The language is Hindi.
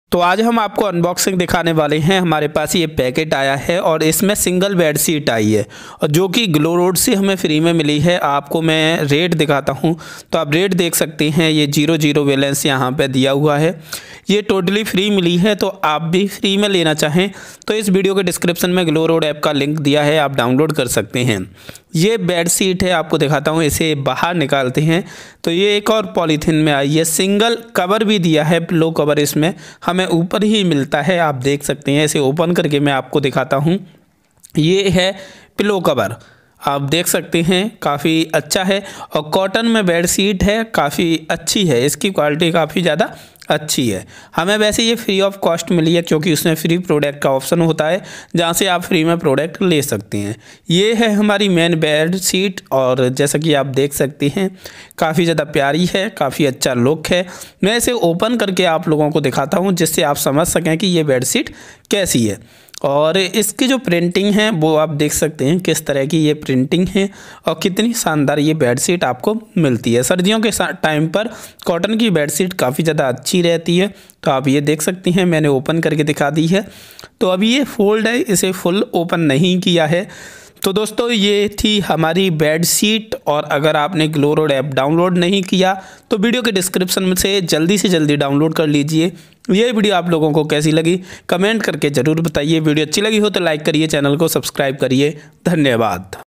तो आज हम आपको अनबॉक्सिंग दिखाने वाले हैं। हमारे पास ये पैकेट आया है और इसमें सिंगल बेड शीट आई है और जो कि ग्लो रोड से हमें फ्री में मिली है। आपको मैं रेट दिखाता हूँ तो आप रेट देख सकते हैं। ये 00 बैलेंस यहाँ पे दिया हुआ है। ये टोटली फ्री मिली है, तो आप भी फ्री में लेना चाहें तो इस वीडियो के डिस्क्रिप्शन में ग्लो रोड ऐप का लिंक दिया है, आप डाउनलोड कर सकते हैं। ये बेड शीट है, आपको दिखाता हूँ। इसे बाहर निकालते हैं तो ये एक और पॉलीथीन में आई है। सिंगल कवर भी दिया है, पिलो कवर इसमें हमें ऊपर ही मिलता है, आप देख सकते हैं। इसे ओपन करके मैं आपको दिखाता हूँ। ये है पिलो कवर, आप देख सकते हैं, काफ़ी अच्छा है और कॉटन में बेड शीट है, काफ़ी अच्छी है। इसकी क्वालिटी काफ़ी ज़्यादा अच्छी है। हमें वैसे ये फ्री ऑफ कॉस्ट मिली है क्योंकि उसमें फ्री प्रोडक्ट का ऑप्शन होता है जहाँ से आप फ्री में प्रोडक्ट ले सकते हैं। ये है हमारी मेन बेड शीट और जैसा कि आप देख सकते हैं काफ़ी ज़्यादा प्यारी है, काफ़ी अच्छा लुक है। मैं इसे ओपन करके आप लोगों को दिखाता हूँ जिससे आप समझ सकें कि ये बेड शीट कैसी है। और इसकी जो प्रिंटिंग है वो आप देख सकते हैं किस तरह की ये प्रिंटिंग है और कितनी शानदार ये बेडशीट आपको मिलती है। सर्दियों के टाइम पर कॉटन की बेडशीट काफ़ी ज़्यादा अच्छी रहती है। तो आप ये देख सकती हैं, मैंने ओपन करके दिखा दी है। तो अभी ये फोल्ड है, इसे फुल ओपन नहीं किया है। तो दोस्तों ये थी हमारी बेड शीट। और अगर आपने ग्लो रोड ऐप डाउनलोड नहीं किया तो वीडियो के डिस्क्रिप्शन में से जल्दी डाउनलोड कर लीजिए। ये वीडियो आप लोगों को कैसी लगी कमेंट करके ज़रूर बताइए। वीडियो अच्छी लगी हो तो लाइक करिए, चैनल को सब्सक्राइब करिए। धन्यवाद।